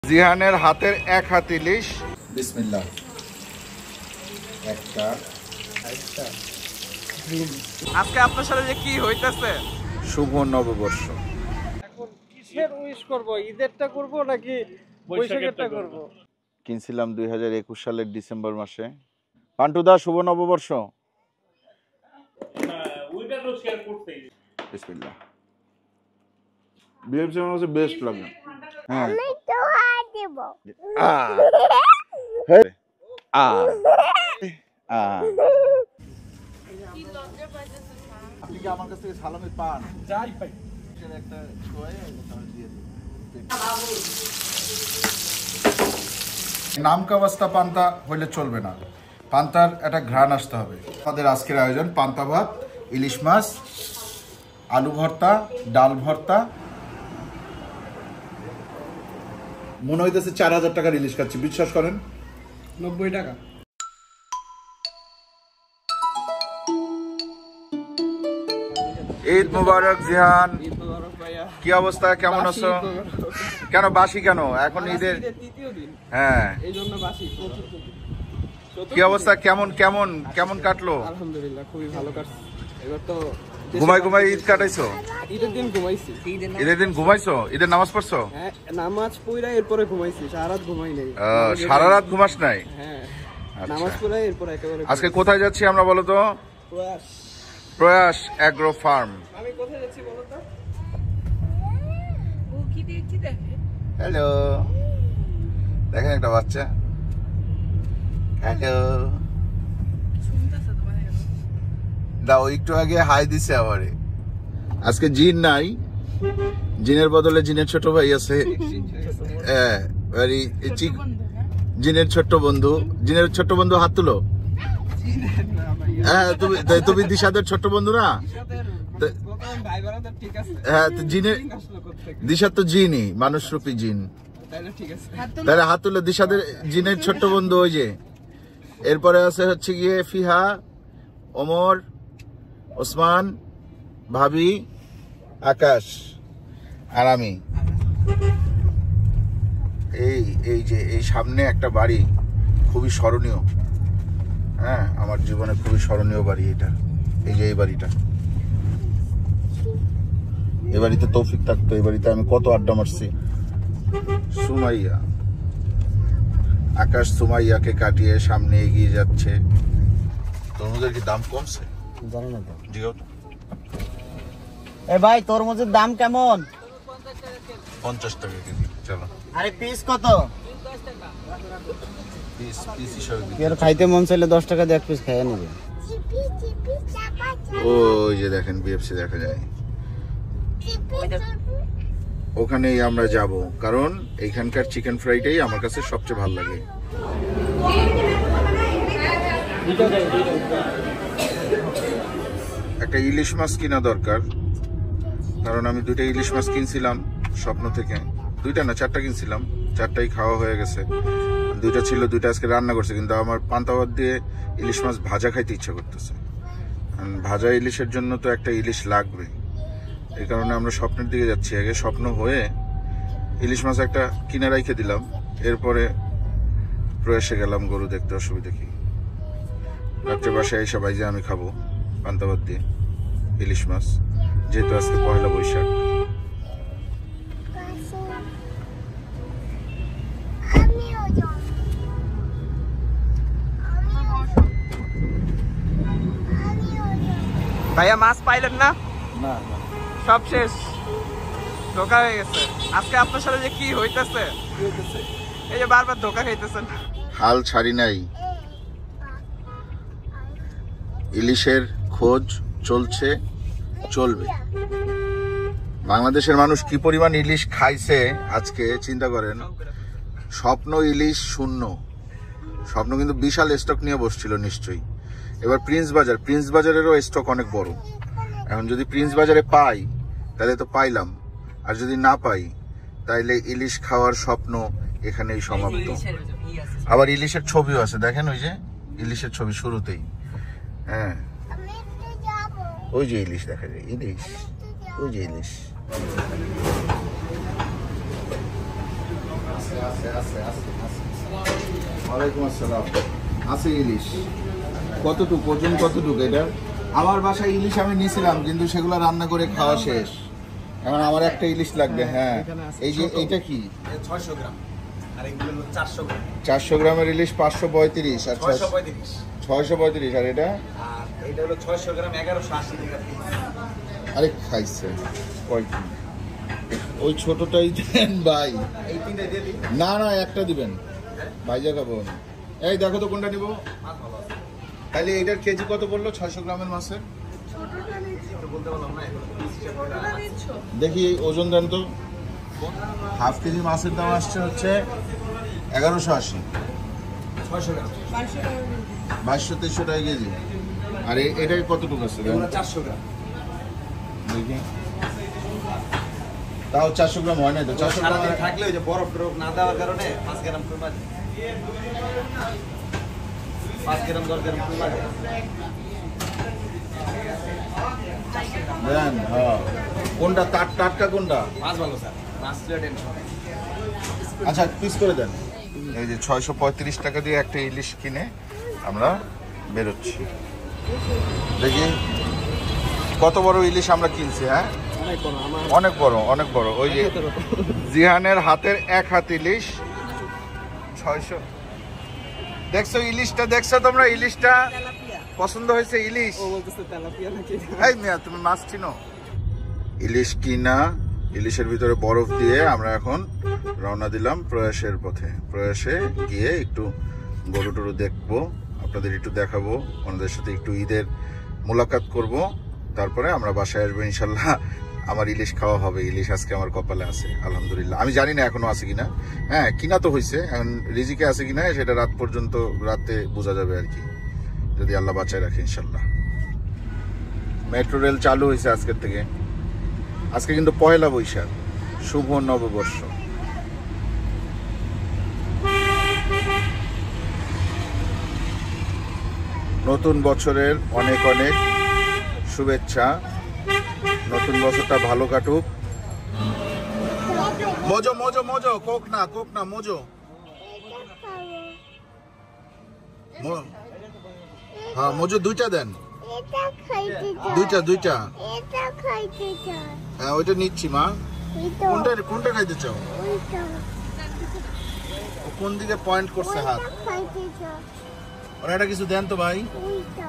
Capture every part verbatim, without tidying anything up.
জিহানের হাতের এক হাত ইলিশ। বিসমিল্লাহ। একটা আজকে আপনার সাথে যে কি হইতেছে? শুভ নববর্ষ। এখন কিসের উইশ করব? ঈদেরটা করব নাকি বৈশাখেরটা করব? কিনছিলাম দুই হাজার একুশ সালের ডিসেম্বর মাসে। পান্টুদা শুভ নববর্ষ। বিসমিল্লাহ। বিএফসি আমার কাছে বেস্ট লাগে। হ্যাঁ আমি তো হাত দেব। আ আ আ কি লজ্জা পাইতেছেন? আপনি কি আমার কাছ থেকে সালামি পান? যাই পাই একটা ছয় তাহলে দিয়ে দেব। নামকা অবস্থা পান্তা হইলে চলবে না, পান্তার একটা ঘ্রাণ আসতে হবে। আমাদের আজকের আয়োজন পান্তা ভাত, ইলিশ মাছ, আলু ভর্তা, ডাল ভর্তা। মনে হইতেছে চার হাজার টাকার ইলিশ খাচ্ছি, বিশ্বাস করেন। নব্বই টাকা। ঈদ মুবারক জিহান। কি অবস্থা, কেমন আছো? কেন বাসি কেন? এখন ঈদের তৃতীয় দিন, হ্যাঁ এইজন্য বাসি। কি অবস্থা, কেমন কেমন কেমন কাটলো? আলহামদুলিল্লাহ খুবই ভালো কাটছে। এবার তো ঘুমাই ঘুমাই ঈদ কাটাইছো? ঈদের দিন ঘুমাইছি। ঈদের দিন ঘুমাইছো? ঈদের নামাজ পড়ছো? হ্যাঁ নামাজ পড়া এরপরে ঘুমাইছি, সারা রাত ঘুমাই নাই। সারা রাত ঘুমাস নাই? হ্যাঁ নামাজ পড়া এরপর একেবারে। আজকে কোথায় যাচ্ছি আমরা বলো তো? প্রয়াস। প্রয়াস অ্যাগ্রো ফার্ম। আমি কোথায় যাচ্ছি বলো তো? ও কি দেখছি দেখে। হ্যালো, দেখেন একটা বাচ্চা। হ্যালো শুনতেছে তো মানে দাও, একটু আগে হাই দিছে আমারে। আজকে জিন নাই, জিনের বদলে জিনের ছোট ভাই আছে। হ্যাঁ জিনের ছোট্ট বন্ধু, জিনের ছোট্ট বন্ধু হাত তুলো। হ্যাঁ তুমি তুমি দিশাদের ছোট্ট বন্ধু না? হ্যাঁ জিনের দিশার তো জিনই, মানুষ রূপী জিন। তাহলে হাত তুলো দিশাদের জিনের ছোট্ট বন্ধু ওই যে। এরপরে আছে হচ্ছে গিয়ে ফিহা, ওমর, ওসমান, ভাবি, আকাশ আর আমি। এই এই যে এই সামনে একটা বাড়ি খুবই স্মরণীয়, হ্যাঁ আমার জীবনে খুবই স্মরণীয় বাড়ি এটা। এই যে এই বাড়িটা, এই বাড়িতে তৌফিক থাকতো, এই বাড়িতে আমি কত আড্ডা মারছি। সুমাইয়া, আকাশ সুমাইয়াকে কাটিয়ে সামনে এগিয়ে যাচ্ছে। তরমুজের কি দাম কমছে? জানি না তো। জিও তো। এ ভাই তরমুজের দাম কেমন? পঞ্চাশ টাকা কেজি। চলো। আরে পিস কত? পিস পিস হিসাবে কি আর খাইতে মন চাইলে দশ টাকা দিয়ে এক পিস খেয়ে নেবে। ওই যে দেখেন বিএফসি দেখা যায়, ওখানেই আমরা যাব, কারণ এইখানকার চিকেন ফ্রাইটাই আমার কাছে সবচেয়ে ভালো লাগে। একটা ইলিশ মাছ কিনা দরকার, কারণ আমি দুইটা ইলিশ মাছ কিনছিলাম স্বপ্ন থেকে। দুইটা না চারটা কিনছিলাম, চারটাই খাওয়া হয়ে গেছে। দুইটা ছিল, দুইটা আজকে রান্না করছে, কিন্তু আমার পান্তা ভাত দিয়ে ইলিশ মাছ ভাজা খাইতে ইচ্ছা করতেছে। ভাজা ইলিশের জন্য তো একটা ইলিশ লাগবে, এই কারণে আমরা স্বপ্নের দিকে যাচ্ছি। আগে স্বপ্ন হয়ে ইলিশ মাছ একটা কিনে রাইখে দিলাম, এরপরে প্রয়াসে গেলাম গরু দেখতে। অসুবিধা কি? রাত্রে বাসায় এসে বাইজে আমি খাবো পান্তা ভাত দিয়ে ইলিশ মাছ, যেহেতু আজকে পয়লা বৈশাখ। ভাইয়া মাছ পাইলেন না? না সব শেষ, ধোকা হয়ে গেছে। আজকে আপনার সাথে যে কি হইতেছে, এই যে বারবার ধোকা খাইতেছেন। হাল ছাড়ি নাই, ইলিশের খোঁজ চলছে, চলবে। বাংলাদেশের মানুষ কি পরিমাণ ইলিশ খাইছে আজকে চিন্তা করেন। স্বপ্ন ইলিশ শূন্য, স্বপ্ন কিন্তু বিশাল স্টক নিয়ে বসছিল নিশ্চয়ই। এবার প্রিন্স বাজার, প্রিন্স বাজারেরও স্টক অনেক বড়। এখন যদি প্রিন্স বাজারে পাই তাহলে তো পাইলাম, আর যদি না পাই তাইলে ইলিশ খাওয়ার স্বপ্ন এখানেই সমাপ্ত। আবার ইলিশের ছবিও আছে, দেখেন ওই যে ইলিশের ছবি শুরুতেই। হ্যাঁ ওই যে ইলিশ দেখা যায়, ইলিশ ওই যে ইলিশ। আছে আছে আছে ওয়ালাইকুম আসসালাম। আছে ইলিশ কতটুকু, ওজন কতটুকু এটা? আমার বাসায় ইলিশ আমি নিয়েছিলাম কিন্তু সেগুলো রান্না করে খাওয়া শেষ। এখন আমার একটা ইলিশ লাগবে। হ্যাঁ, এই যে এইটা কি? ছয়শো গ্রাম আর এগুলো হলো চারশো গ্রাম। চারশো গ্রামের ইলিশ পাঁচশো পঁয়ত্রিশ। আর ছয়শো পঁয়ত্রিশ। ছয়শো পঁয়ত্রিশ। আর এটা? আর এটা হলো ছয়শো গ্রাম এগারোশো আশি টাকা পিস। আরে খাইছে কয়টি? ওই ছোটটাই দেন ভাই। এই তিনটা দিয়ে দিই। না না, একটা দিবেন ভাইজা খাবো। এই দেখো তো কোনটা নিবো। মাছ ভালো আছে। তাহলে এটার কেজি কত পড়লো ছয়শো গ্রামের মাছের? ছোটটা নিচ্ছ এটা বলতে পারলাম না, এগুলো পিস হিসেবে করে ছোটটা আনা। নিচ্ছ দেখি ওজন দেন তো। হাফ কেজি মাছের দাম আসছে হচ্ছে এগারোশো আশি। ছয়শো গ্রাম বাইশশো টাকা করে। বাইশশো তেইশশো টাকা কেজি। আর এ- এটাই কতটুকু আছে এগুলো চারশো গ্রাম। দেখি, তাও চারশো গ্রাম হয় না তো? চারশো গ্রাম সারাদিন থাকলে ওই যে বরফ টরফ না দেওয়ার কারণে পাঁচ গ্রাম কমে যায়। পাঁচ গ্রাম দশ গ্রাম কমে যায়। দেন। হ্যাঁ, কোনটা টাট টাটকা কোনটা? মাছ ভালো স্যার, মাছ টেনশন। আচ্ছা পিস করে দেন। এই যে ছয়শো পঁয়ত্রিশ টাকা দিয়ে একটা ইলিশ কিনে আমরা বেরোচ্ছি। দেখি কত বড় ইলিশ আমরা কিনছি। হ্যাঁ, অনেক বড় অনেক বড়। ওই যে জিহানের হাতের এক হাত ইলিশ ছয়শো। দেখছো ইলিশটা? দেখছো তোমরা ইলিশটা? পছন্দ হয়েছে ইলিশ? এই মিয়া, তুমি মাছ চিনো? ইলিশ কিনা, ইলিশের ভিতরে বরফ দিয়ে আমরা এখন রওনা দিলাম প্রয়াসের পথে। প্রয়াসে গিয়ে একটু গরু টরু দেখবো, আপনাদের একটু দেখাবো, ওনাদের সাথে একটু ঈদের মোলাকাত করব, তারপরে আমরা বাসায় আসবো ইনশাল্লাহ। আমার ইলিশ খাওয়া হবে। ইলিশ আজকে আমার কপালে আছে আলহামদুলিল্লাহ। আমি জানি না এখনো আছে কিনা। হ্যাঁ, কিনা তো হয়েছে, এখন রিজিকে আছে কিনা সেটা রাত পর্যন্ত, রাতে বোঝা যাবে আর কি, যদি আল্লাহ বাঁচায় রাখে ইনশাল্লাহ। মেট্রো রেল চালু হয়েছে আজকের থেকে। আজকে কিন্তু পয়লা বৈশাখ, শুভ নববর্ষ। নতুন বছরের অনেক অনেক শুভেচ্ছা। নতুন বছরটা ভালো কাটুক। মজো মজো মজো, কোক না কোক না, মজো। ম- হ্যাঁ মজো দুইটা দেন। এটা খাইতে চাই। দুইটা দুইটা। এটা খাইতে চাই। হ্যাঁ ওইটা নিচ্ছি মা। এটা কোনটা কোনটা খাইতে চাও? ওইটা ও কোন দিকে পয়েন্ট করছে হাত? ওইটা খাইতে চাই। ওরা একটা কিছু দেন তো ভাই। ওইটা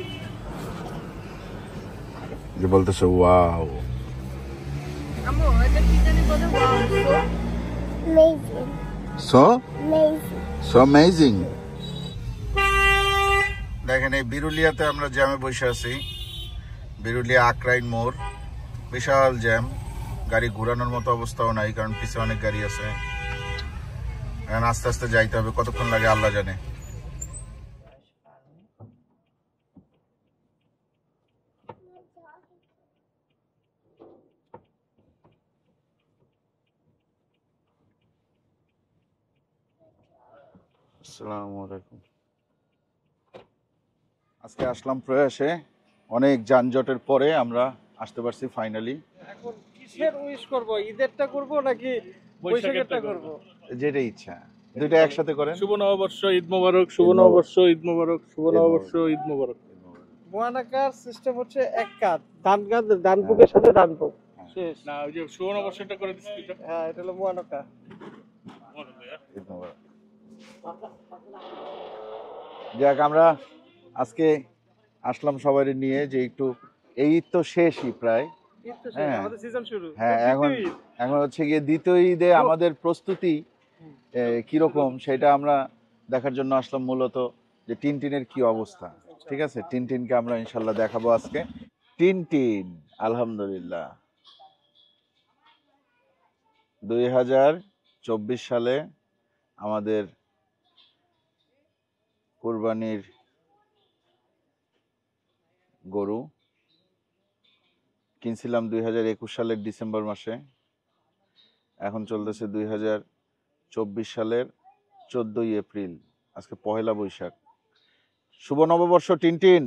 যে বলতেছে ওয়াও। আম্মু এটা কি জানি বলে wow amazing so amazing so amazing. দেখেন এই বিরুলিয়াতে আমরা জ্যামে বসে আছি। বিরুলিয়া আকরাইন মোড়, বিশাল জ্যাম, গাড়ি ঘোরানোর মতো অবস্থাও নাই, কারণ পিছে অনেক গাড়ি আছে। এখন আস্তে আস্তে যাইতে হবে, কতক্ষণ লাগে আল্লাহ জানে। আসসালামু আলাইকুম। আজকে আসলাম প্রয়াসে, অনেক যানজটের পরে আমরা আসতে পারছি ফাইনালি। এখন কিসের উইশ করব? ঈদেরটা করব নাকি বৈশাখেরটা করব? যেটাই ইচ্ছা, দুইটা একসাথে করেন। শুভ নববর্ষ, ঈদ মোবারক। শুভ ঈদ মোবারক। নববর্ষ, ঈদ মোবারক। শুভ নববর্ষ, ঈদ মোবারক। মোয়ানাকার সিস্টেম হচ্ছে এক কাত, ডান কাত ডান বুকের সাথে ডান বুক শেষ। না, ওই যে শুভ নববর্ষটা করে দিচ্ছি দুইটা। হ্যাঁ, এটা হলো মোয়ানাকা। ঈদ মোবারক। যাক, আমরা আজকে আসলাম সবাই নিয়ে, যে একটু এই ঈদ তো শেষই প্রায়। ঈদ তো শেষ, হ্যাঁ। আমাদের সিজন শুরু। হ্যাঁ, এখন দ্বিতীয় ঈদ। এখন হচ্ছে গিয়ে দ্বিতীয় ঈদে আমাদের প্রস্তুতি এ, কিরকম সেটা আমরা দেখার জন্য আসলাম মূলত, যে টিনটিনের কি অবস্থা। ঠিক আছে, টিনটিনকে আমরা ইনশাল্লাহ দেখাবো আজকে। টিনটিন আলহামদুলিল্লাহ দুই হাজার চব্বিশ সালে আমাদের কুরবানির গরু কিনছিলাম দুই হাজার একুশ সালের ডিসেম্বর মাসে, এখন চলতেছে দুই হাজার চব্বিশ সালের চোদ্দই এপ্রিল, আজকে পহেলা বৈশাখ। শুভ নববর্ষ টিনটিন,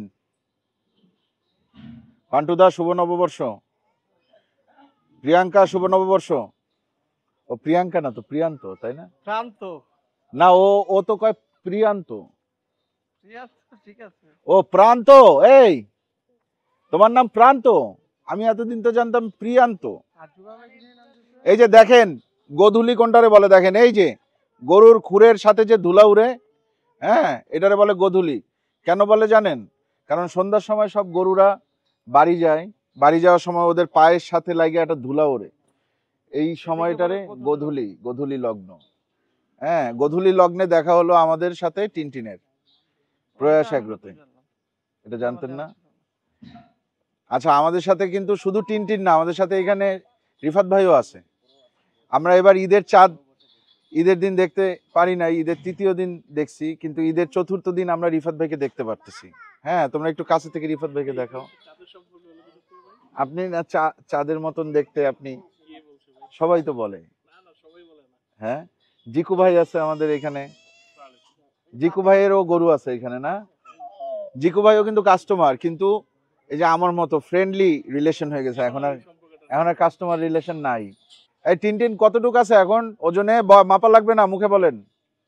পান্টুদা শুভ নববর্ষ, প্রিয়াঙ্কা শুভ নববর্ষ, ও প্রিয়াঙ্কা না তো প্রিয়ান্ত, তাই না? প্রান্ত না ও ও তো কয় প্রিয়ান্ত। ঠিক আছে। ও প্রান্ত, এই তোমার নাম প্রান্ত? আমি এতদিন তো জানতাম প্রিয়ান্ত। এই যে দেখেন গোধূলি কোনটারে বলে, দেখেন এই যে গরুর খুরের সাথে যে ধুলা উড়ে, হ্যাঁ এটারে বলে গোধূলি। কেন বলে জানেন? কারণ সন্ধ্যার সময় সব গরুরা বাড়ি যায়, বাড়ি যাওয়ার সময় ওদের পায়ের সাথে লাগে একটা ধুলা ওড়ে, এই সময়টারে গোধূলি, গোধূলি লগ্ন। হ্যাঁ গোধূলি লগ্নে দেখা হলো আমাদের সাথে টিনটিনের প্রয়াস এগ্রোতে, এটা জানতেন না? আচ্ছা আমাদের সাথে কিন্তু শুধু টিনটিন না, আমাদের সাথে এখানে রিফাত ভাইও আছে। আমরা এবার ঈদের চাঁদ ঈদের দিন দেখতে পারি না, ঈদের তৃতীয় দিন দেখছি, কিন্তু ঈদের চতুর্থ দিন আমরা রিফাত ভাইকে দেখতে পারতেছি। হ্যাঁ তোমরা একটু কাছে থেকে রিফাত ভাইকে দেখাও। আপনি না চাঁদের মতন দেখতে, আপনি সবাই তো বলে। হ্যাঁ জিকু ভাই আছে আমাদের এখানে, জিকু ভাইয়েরও গরু আছে এখানে না? জিকু ভাইও কিন্তু কাস্টমার, কিন্তু এই যে আমার মতো ফ্রেন্ডলি রিলেশন হয়ে গেছে, এখন আর এখন আর কাস্টমার রিলেশন নাই। এই টিনটিন কতটুকু আছে এখন ওজনে? মাপা লাগবে না, মুখে বলেন।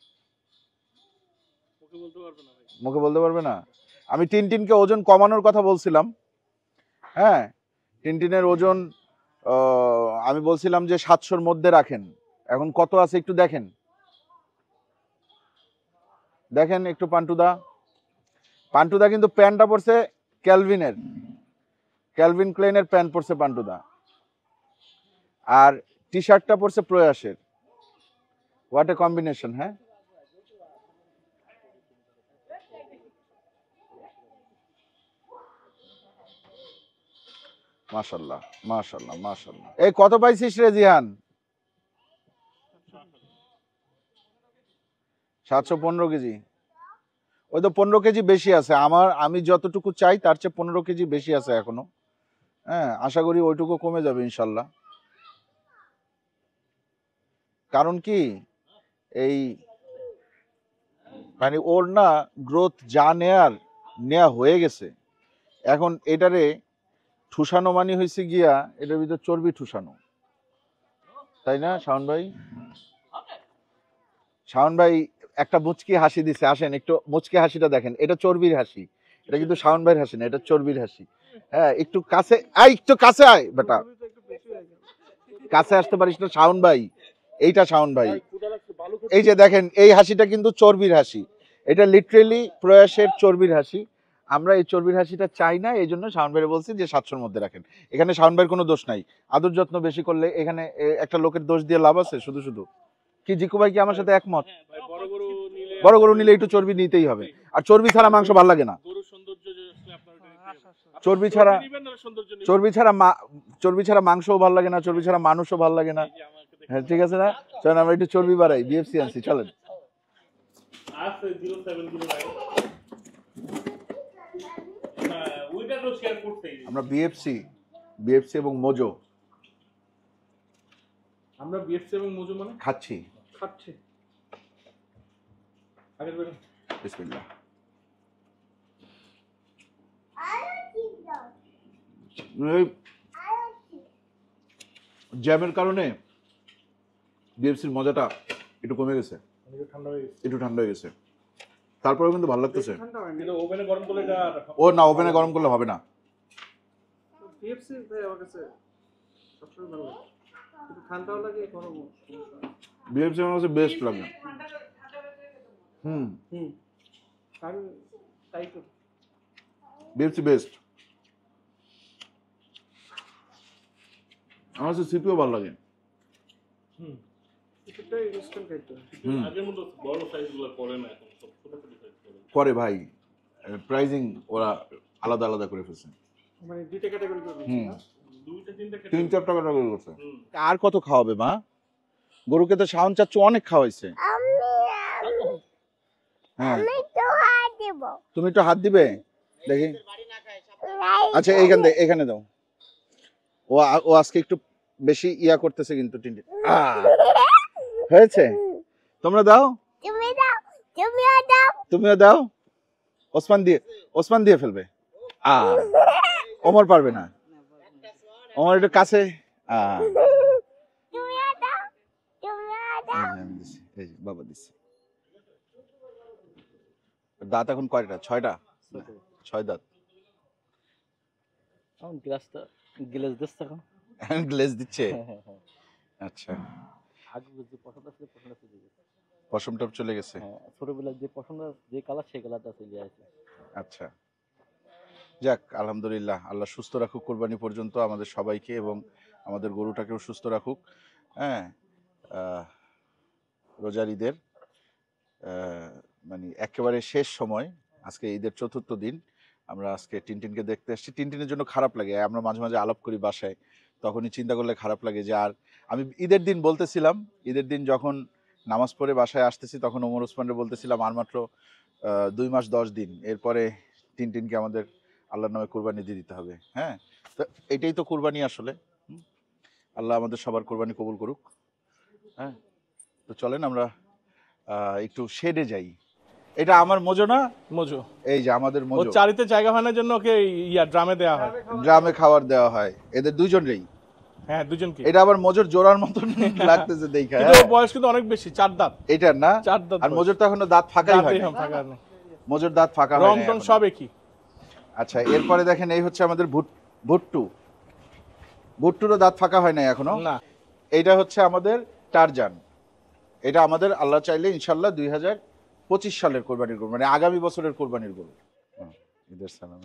মুখে বলতে পারবে না? আমি টিনটিনকে ওজন কমানোর কথা বলছিলাম। হ্যাঁ টিনটিনের ওজন আমি বলছিলাম যে সাতশোর মধ্যে রাখেন, এখন কত আছে একটু দেখেন, দেখেন একটু। পান্টুদা, পান্টুদা কিন্তু প্যান্টটা পড়ছে ক্যালভিনের, ক্যালভিন ক্লেনের প্যান্ট পড়ছে পান্টুদা, আর টি শার্টটা পড়ছে প্রয়াসের। What a combination! হ্যাঁ মাশাআল্লাহ মাশাআল্লাহ মাশাআল্লাহ। এই কত পাইছিস রে জিহান? সাতশো পনেরো কেজি। ওই তো পনেরো কেজি বেশি আছে আমার, আমি যতটুকু চাই তার চেয়ে পনেরো কেজি বেশি আছে এখনো। হ্যাঁ আশা করি ওইটুকু কমে যাবে ইনশাল্লাহ। কারণ কি এই মানে ওর না গ্রোথ যা নেয়ার নেয়া হয়ে গেছে, এখন এটারে ঠুসানো মানে হয়েছে গিয়া এটার ভিতর চর্বি ঠুসানো, তাই না শাওন ভাই? শাওন ভাই একটা মুচকি হাসি দিছে, আসেন একটু মুচকি হাসিটা দেখেন, এটা চর্বির হাসি, এটা কিন্তু শাওন ভাইয়ের হাসি না, এটা চর্বির হাসি। হ্যাঁ একটু কাছে আয়, একটু কাছে আয় বেটা, কাছে আসতে পারিস না শাওন ভাই, এইটা শাওন ভাই। এই যে দেখেন এই হাসিটা কিন্তু চর্বির হাসি, এটা লিটারেলি প্রয়াসের চর্বির হাসি। আমরা এই চর্বির হাসিটা চাই না, এই জন্য শাওন ভাইয়ের বলছি যে সাতশোর মধ্যে রাখেন। এখানে শাওন ভাইয়ের কোনো দোষ নাই, আদর যত্ন বেশি করলে এখানে একটা লোকের দোষ দিয়ে লাভ আছে শুধু শুধু? কি জিকু ভাই কি আমার সাথে একমত? বড় গরু নিলে একটু চর্বি নিতেই হবে, আর চর্বি ছাড়া মাংস ভালো লাগে না। চর্বি ছাড়া চর্বি ছাড়া চর্বি ছাড়া মাংসও ভালো লাগে না, চর্বি ছাড়া মানুষও ভালো লাগে না। হ্যাঁ ঠিক আছে না, চলেন আমরা একটু চর্বি বাড়াই, বিএফসি আনছি, চলেন। আমরা বিএফসি বিএফসি এবং মোজো আমরা বিএফসি এবং মোজো মানে খাচ্ছি খাচ্ছি। আগে বেরো বিসমিল্লাহ। জ্যামের কারণে বিএফসির মজাটা একটু কমে গেছে, ঠান্ডা হয়ে গেছে, একটু ঠান্ডা হয়ে গেছে, তারপরেও কিন্তু ভালো লাগতেছে। কিন্তু ওভেনে গরম করলে এটা ও না, ওভেনে গরম করলে হবে না। বিএফসি ভাই আমার কাছে সবসময় ভালো লাগে, কিন্তু ঠান্ডাও লাগে গরমও। বিএফসি আমার কাছে বেস্ট লাগে। হুম হুম আমি তাই তো বিএফসি বেস্ট। আমার কাছে সিপিও ভালো লাগে। হুম এটা ইনস্ট্যান্ট খাইতে হুম আগের মতো বড় সাইজগুলো করে না, এখন সব ছোট ছোট সাইজ করে করে ভাই, প্রাইজিং ওরা আলাদা আলাদা করে ফেলছে। মানে দুইটা ক্যাটাগরি করে হুম দুইটা তিনটা তিন চার টাকা টাকা করছে। হুম আর কত খাওয়াবে মা? গরুকে তো শাওন চাচ্চু অনেক খাওয়াইছে। আমি হ্যাঁ আমি তো হাত দেব। তুমি একটু হাত দিবে দেখি। আচ্ছা এইখান থেকে এখানে দাও। ও ও আজকে একটু বেশি ইয়া করতেছে কিন্তু টিন্টি। আহ, হয়েছে? তোমরা দাও, তুমি দাও, তুমিও দাও। তুমিও দাও। ওসমান দিয়ে ওসমান দিয়ে ফেলবে। আহ ওমর পারবে না, ওমর একটু কাছে। আহ তুমিও দাও। আমি দিছি, এই যে বাবা দিছি। দাঁত এখন কয়টা? ছয়টা? ছয় দাঁত। গ্লাসটা গ্লাস দিচ্ছে এখন। এখন গ্লেজ দিচ্ছে? আচ্ছা, আগে যে পছন্দ ছিল পছন্দ চলে গেছে। পশমটা চলে গেছে। হ্যাঁ, ছোটবেলায় যে পছন্দ যে কালার সেই কালারটা চলে আসে। আচ্ছা, যাক আলহামদুলিল্লাহ, আল্লাহ সুস্থ রাখুক কোরবানি পর্যন্ত আমাদের সবাইকে এবং আমাদের গরুটাকেও সুস্থ রাখুক। হ্যাঁ, আহ, রোজার ঈদের আহ, মানে একেবারে শেষ সময়, আজকে ঈদের চতুর্থ দিন। আমরা আজকে টিনটিনকে দেখতে এসেছি। টিনটিনের জন্য খারাপ লাগে, আমরা মাঝে মাঝে আলাপ করি বাসায়, তখনই চিন্তা করলে খারাপ লাগে যে আর আমি ঈদের দিন বলতেছিলাম, ঈদের দিন যখন নামাজ পড়ে বাসায় আসতেছি তখন ওমর ওসমানরে বলতেছিলাম আর মাত্র আহ, দুই মাস দশ দিন, এরপরে টিনটিনকে আমাদের আল্লাহর নামে কোরবানি দিয়ে দিতে হবে। হ্যাঁ, তো এটাই তো কোরবানি আসলে। হুম, আল্লাহ আমাদের সবার কোরবানি কবুল করুক। হ্যাঁ, তো চলেন আমরা আহ, একটু শেডে যাই। এটা আমার মোজো না? মজু এই যে আমাদের ও মোজো, চারিতে জায়গা হয় না জন্য ওকে ইয়া ড্রামে দেওয়া হয়। গ্রামে খাবার দেওয়া হয় এদের দুইজনেরই। হ্যাঁ, দুজনকে। এটা আবার মোজোর জোড়ার মতন লাগতেছে দেখা। কিন্তু ওর বয়স কিন্তু অনেক বেশি, চার দাঁত। এটার না? চার দাঁত আর বয়স। মোজোর তো এখনো দাঁত ফাঁকাই হয় দাঁতই না। হ্যাঁ, ফাঁকা নেই। মোজোর দাঁত ফাঁকা হয় রং না টং এখনো। সব একই। আচ্ছা, এরপরে দেখেন এই হচ্ছে আমাদের ভুট ভুট্টু। ভুট্টুরও দাঁত ফাঁকা হয় না এখনো। না, এইটা হচ্ছে আমাদের টারজান। এটা আমাদের আল্লাহ চাইলে ইনশাল্লাহ দুই হাজার পঁচিশ সালের কোরবানির গরু, মানে আগামী বছরের কোরবানির গরু। হুম, ঈদের সালাম।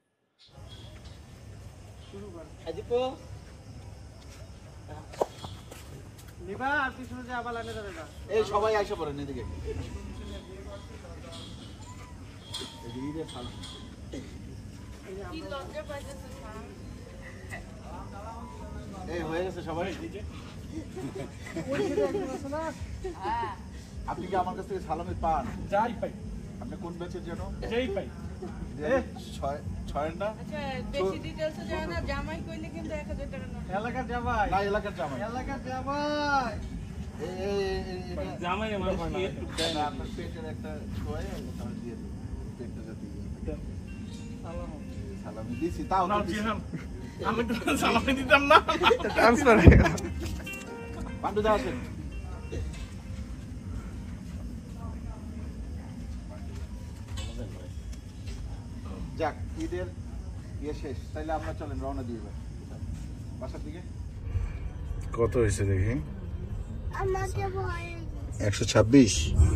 আজিপো নিবা আর পিছনে যে আবার লাইনে যাবে না। এই সবাই আইসা পড়েন এদিকে। ঈদের সালাম। কি লজ্জা পাইতেছে স্যার। এই হয়ে গেছে সবাই। আপনি কি আমার কাছ থেকে সালামি পান? যাই পাই, আপনি কোন ব্যাচের যেন? যেই পাই। ছয় ছয়ের না? আচ্ছা বেশি ডিটেইলসে যায় না, জামাই কইলে কিন্তু এক হাজার টাকা নোট। এলাকার জামাই না, এলাকার জামাই। এলাকার জামাই এই এই এই এটা- জামাই আমার হয় না। না, আপনার পেটের একটা ছয় আমি দিয়ে দেব। পেটটা যাতে ইয়ে থাকে। সালামি দিছি তাও না, তো দিছি। জিহান, আমি তো সালামি দিতাম না, ট্রান্সফার হয়ে গেল। পান্ডু দা আসেন। যাক, ঈদের ইয়ে শেষ, তাইলে আমরা চলেন রওনা দিয়ে এবার বাসার দিকে। কত হয়েছে দেখি? আমাকে ভয় একশো ছাব্বিশ।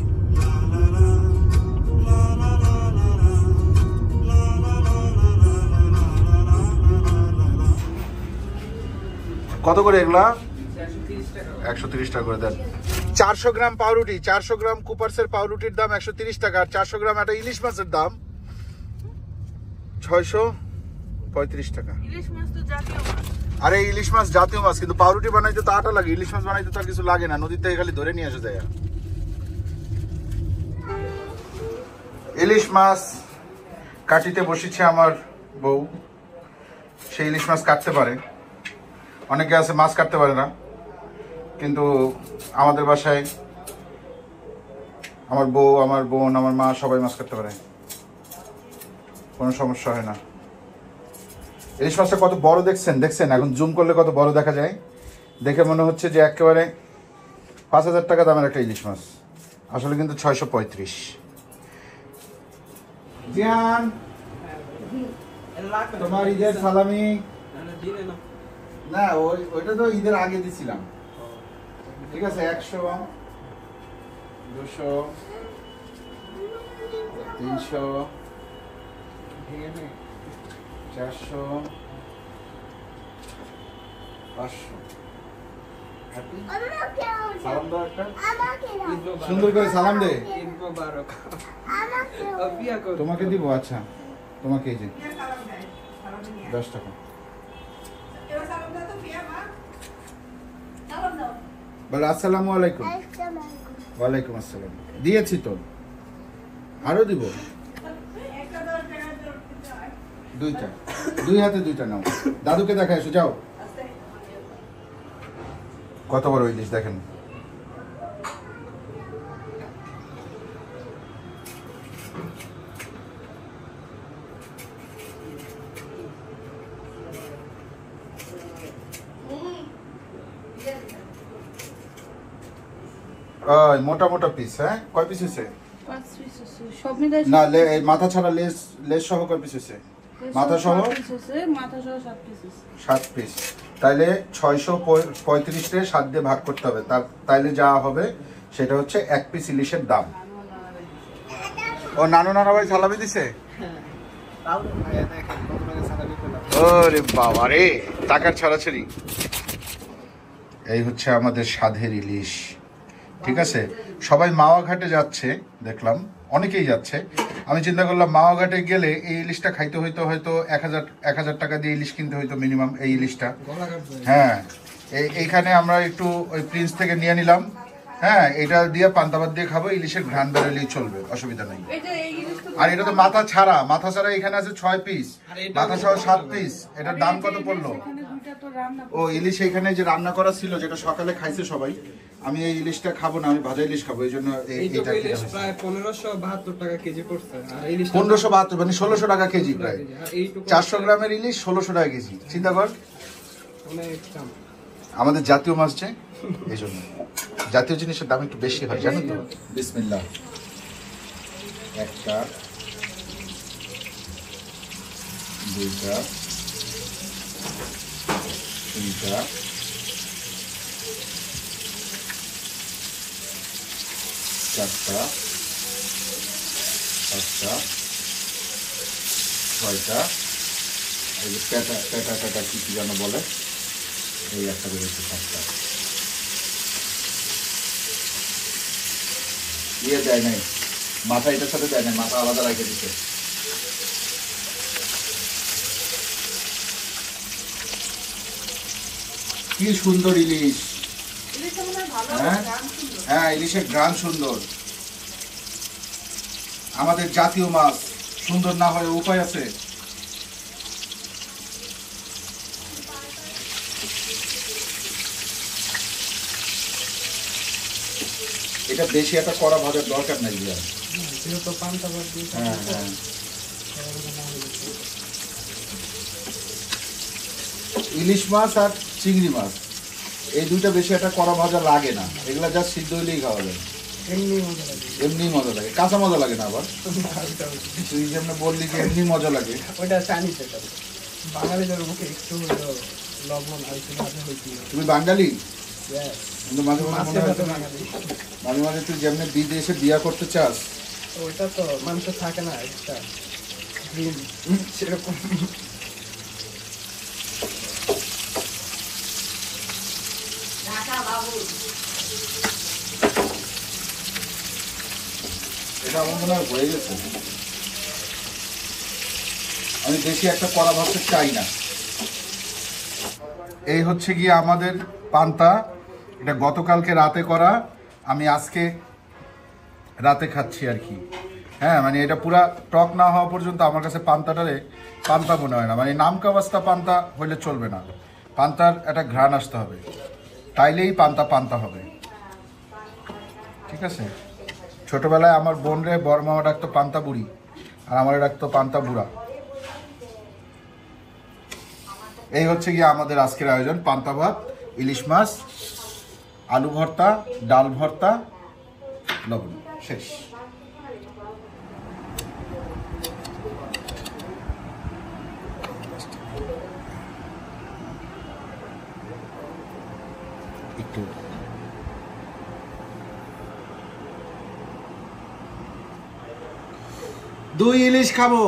কত করে এগুলা? একশো তিরিশ টাকা করে দেন। চারশো গ্রাম পাউরুটি, চারশো গ্রাম কুপার্সের পাউরুটির দাম একশো তিরিশ টাকা, আর চারশো গ্রাম একটা ইলিশ মাছের দাম ছয়শো পঁয়ত্রিশ টাকা। ইলিশ মাছ তো জাতীয় মাছ। আরে ইলিশ মাছ জাতীয় মাছ, কিন্তু পাউরুটি বানাইতে তো আটা লাগে, ইলিশ মাছ বানাইতে তো আর কিছু লাগে না, নদীর থেকে খালি ধরে নিয়ে আসা যায়। ইলিশ মাছ কাটিতে বসেছে আমার বউ, সেই ইলিশ মাছ কাটতে পারে। অনেকে আছে মাছ কাটতে পারে না, কিন্তু আমাদের বাসায় আমার বউ, আমার বোন, আমার মা সবাই মাছ কাটতে পারে, কোনো সমস্যা হয় না। ইলিশ মাছটা কত বড় দেখছেন, দেখছেন এখন জুম করলে কত বড় দেখা যায়, দেখে মনে হচ্ছে যে একেবারে পাঁচ হাজার টাকা দামের একটা ইলিশ মাছ, আসলে কিন্তু ছয়শো পঁয়ত্রিশ। জিয়ান, তোমার ঈদের সালামি না, ওই ওইটা তো ঈদের আগে দিছিলাম। ঠিক আছে, একশো, দুশো, তিনশো, চারশো, পাঁচশো। আমাকে সালাম দাও একটা, আমাকে সুন্দর করে সালাম দে। আমাকে তোমাকে দিব, আচ্ছা তোমাকে এই যে দশ টাকা। বলো আসসালামু আলাইকুম। ওয়ালাইকুম আসসালাম। দিয়েছি তো, আরো দিব দুইটা, দুই হাতে দুইটা নাও, দাদুকে দেখা এসো, যাও। কত বড় ইলিশ দেখেন। ওই মোটা মোটা পিস, হ্যাঁ কয় পিস হয়েছে? পাঁচ পিস আছে সব মিলাই না লে এই মাথা ছাড়া লেস লেস সহ কয় পিস হয়েছে? মাথা সহ মাথা সহ সাত পিস আছে। সাত পিস, তাইলে ছয়শো পঁয়ত্রিশে সাত দিয়ে ভাগ করতে হবে, তার তাইলে যা হবে সেটা হচ্ছে এক পিস ইলিশের দাম। ও নানু নানা ভাই সালামি দিছে। ওরে বাবা রে, টাকার ছড়াছড়ি। এই হচ্ছে আমাদের স্বাদের ইলিশ, ঠিক আছে। সবাই মাওয়া ঘাটে যাচ্ছে দেখলাম, অনেকেই যাচ্ছে। আমি চিন্তা করলাম মাওয়া ঘাটে গেলে এই ইলিশটা খাইতে হইতো হয়তো এক হাজার এক হাজার টাকা দিয়ে ইলিশ কিনতে হইতো মিনিমাম এই ইলিশটা। হ্যাঁ এইখানে আমরা একটু ওই প্রিন্স থেকে নিয়ে নিলাম, হ্যাঁ এটা দিয়ে পান্তাভাত দিয়ে খাবো, ইলিশের ঘ্রাণ বেরোলেই চলবে, অসুবিধা নেই। আর এটা তো মাথা ছাড়া, মাথা ছাড়া এখানে আছে ছয় পিস, মাথা সহ সাত পিস। এটার দাম কত পড়লো? ও ইলিশ এখানে যে রান্না করা ছিল, যেটা সকালে খাইছে সবাই, আমি এই ইলিশটা খাবো না, আমি ভাজা ইলিশ খাবো, এই জন্য পনেরোশো বাহাত্তর টাকা কেজি পড়ছে। পনেরোশো বাহাত্তর মানে ষোলোশো টাকা কেজি, প্রায় চারশো গ্রামের ইলিশ ষোলোশো টাকা কেজি, চিন্তা কর। আমাদের জাতীয় মাছ যে, এই জন্য জাতীয় জিনিসের দাম একটু বেশি হয়, জানো তো। বিসমিল্লাহ, একটা, দুইটা, তিনটা, চারটা, পাঁচটা, ছয়টা, এই যে পেটা পেটা পেটা কি কি যেন বলে, এই একটা বেরোচ্ছে সাতটা। ইয়ে দেয় নাই, মাথা এটার সাথে দেয় নাই, মাথা আলাদা রেখে দিচ্ছে। কি সুন্দর ইলিশ, হ্যাঁ হ্যাঁ ইলিশের ঘ্রাণ সুন্দর। আমাদের জাতীয় মাছ, সুন্দর না হয় উপায় আছে? এটা বেশি একটা কড়া ভাজার দরকার নাই। হ্যাঁ হ্যাঁ ইলিশ মাছ আর চিংড়ি মাছ এই দুইটা বেশি একটা কড়া ভাজা লাগে না, এগুলা যা সিদ্ধ হইলেই খাওয়া যায়, এমনি মজা লাগে, কাঁচা মজা লাগে না। আবার তুই যেমন বললি যে এমনি মজা লাগে, ওইটা জানি সেটা বাঙালিদের মুখে একটু লবণ আর একটু ভাজা হইছিল। তুমি বাঙালি কিন্তু মাঝে মাঝে মনে হয় মাঝে মাঝে তুই যেমনি বিদেশে বিয়া করতে চাস, ওইটা তো মাংস থাকে না একটা সেরকম। এটা আমার মনে হয় হয়ে গেছে। আমি বেশি একটা কড়া ভাবতে চাই না। এই হচ্ছে গিয়ে আমাদের পান্তা, এটা গতকালকে রাতে করা, আমি আজকে রাতে খাচ্ছি আর কি। হ্যাঁ মানে এটা পুরা টক না হওয়া পর্যন্ত আমার কাছে পান্তাটারে পান্তা মনে হয় না, মানে নামকা বাস্তা পান্তা হইলে চলবে না, পান্তার একটা ঘ্রাণ আসতে হবে, তাইলেই পান্তা পান্তা হবে, ঠিক আছে। ছোটবেলায় আমার বোন রে বড় মামা ডাকতো পান্তা বুড়ি, আর আমার ডাকতো পান্তা বুড়া। এই হচ্ছে গিয়ে আমাদের আজকের আয়োজন, পান্তা ভাত, ইলিশ মাছ, আলু ভর্তা, ডাল ভর্তা, লবণ, শেষ। একটু দুই ইলিশ খাবো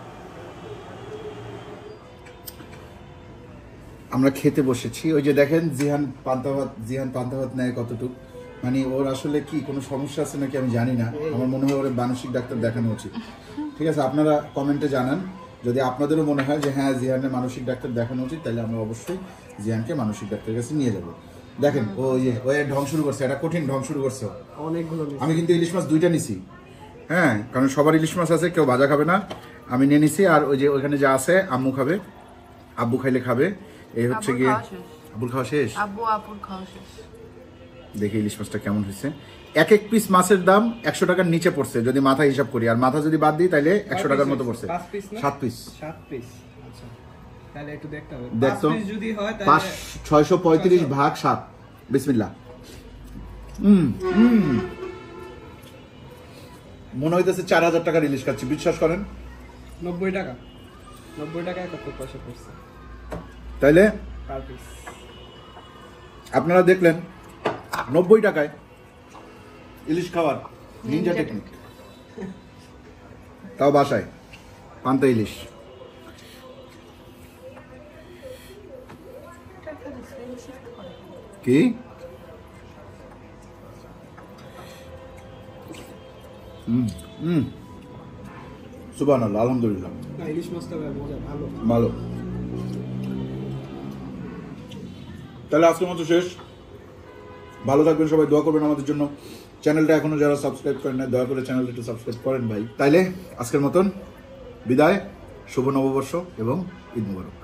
আমরা, খেতে বসেছি। ওই যে দেখেন জিহান পান্তা ভাত, জিহান পান্তা ভাত নেয় কতটুকু, মানে ওর আসলে কি কোনো সমস্যা আছে নাকি আমি জানি না, আমার মনে হয় ওর মানসিক ডাক্তার দেখানো উচিত, ঠিক আছে। আপনারা কমেন্টে জানান যদি আপনাদেরও মনে হয় যে হ্যাঁ জিহানের মানসিক ডাক্তার দেখানো উচিত, তাহলে আমরা অবশ্যই জিহানকে মানসিক ডাক্তারের কাছে নিয়ে যাবো। দেখেন ও ইয়ে ও ঢং শুরু করছে, এটা কঠিন ঢং শুরু করছে অনেকগুলো। আমি কিন্তু ইলিশ মাছ দুইটা নিছি, হ্যাঁ কারণ সবার ইলিশ মাছ আছে, কেউ ভাজা খাবে না, আমি নিয়ে নিছি। আর ওই যে ওইখানে যা আছে আম্মু খাবে, আব্বু খাইলে খাবে। এই হচ্ছে গিয়ে আব্বুর খাওয়া শেষ, আব্বু আপুর খাওয়া শেষ। দেখি ইলিশ মাছটা কেমন হয়েছে। এক এক পিস মাছের দাম একশো টাকার নিচে পড়ছে যদি মাথা হিসাব করি, আর মাথা যদি বাদ দিই তাহলে একশো টাকার মতো পড়ছে। সাত পিস সাত পিস তাহলে একটু দেখতে হবে, দেখতো যদি হয় পাঁচ ছয়শো পঁয়ত্রিশ ভাগ সাত। বিসমিল্লাহ। হুম হুম মনে হইতেছে চার হাজার টাকার ইলিশ খাচ্ছি, বিশ্বাস করেন। নব্বই টাকা নব্বই টাকা একাত্তর পয়সা পড়ছে তাইলে পার পিস। আপনারা দেখলেন নব্বই টাকায় ইলিশ খাওয়ার নিনজা টেকনিক, তাও বাসায় পান্তা ইলিশ। কি হুম হুম সুবহানাল্লাহ, আলহামদুলিল্লাহ, না ইলিশ মাছটা মজা ভালো। ভালো। তাহলে আজকের মতো শেষ। ভালো থাকবেন সবাই, দোয়া করবেন আমাদের জন্য। চ্যানেলটা এখনো যারা সাবস্ক্রাইব করেন না, দয়া করে চ্যানেলটা একটু সাবস্ক্রাইব করেন ভাই। তাইলে আজকের মতন বিদায়, শুভ নববর্ষ এবং ঈদ মুবারক।